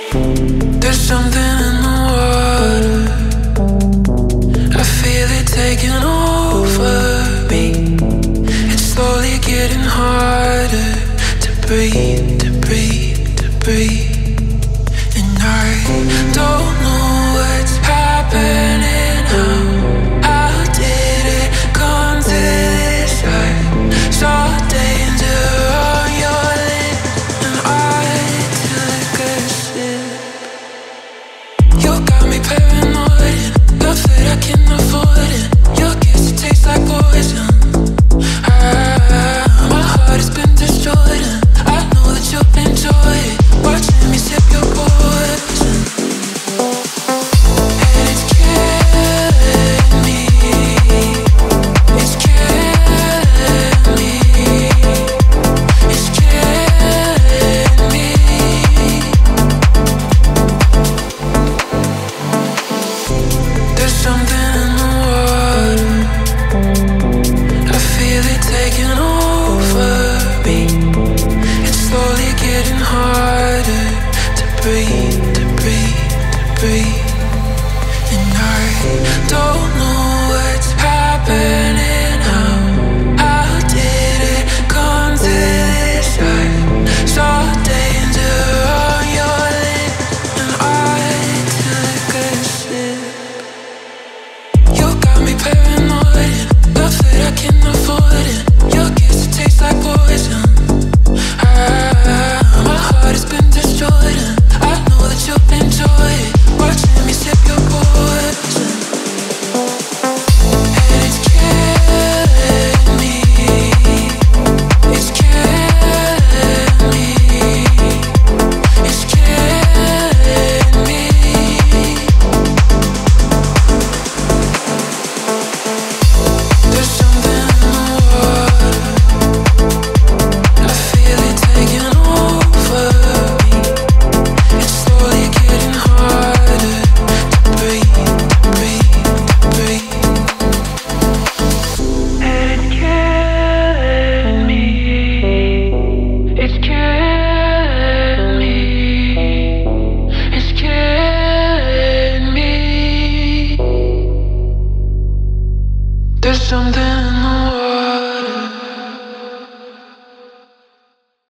There's something in the water, I feel it taking over me. It's slowly getting harder to breathe, to breathe, to breathe. And I don't know what's happening now. How did it come to this? I saw danger on your lips, and I took a sip. You got me paranoid, love that I can't afford it. Your kiss, it tastes like poison. My heart has been destroyed, and I know that you'll enjoy it. Watching me sip your poison, and it's killing me. It's killing me. It's killing me. There's something in the water, I feel it taking over me. It's slowly getting harder to breathe.